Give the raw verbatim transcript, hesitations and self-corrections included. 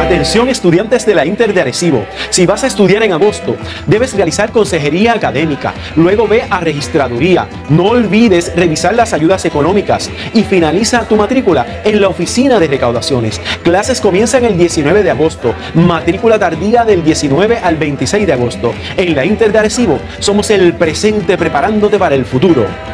Atención estudiantes de la Inter de Arecibo, si vas a estudiar en agosto, debes realizar consejería académica, luego ve a registraduría, no olvides revisar las ayudas económicas y finaliza tu matrícula en la oficina de recaudaciones. Clases comienzan el diecinueve de agosto, matrícula tardía del diecinueve al veintiséis de agosto. En la Inter de Arecibo somos el presente preparándote para el futuro.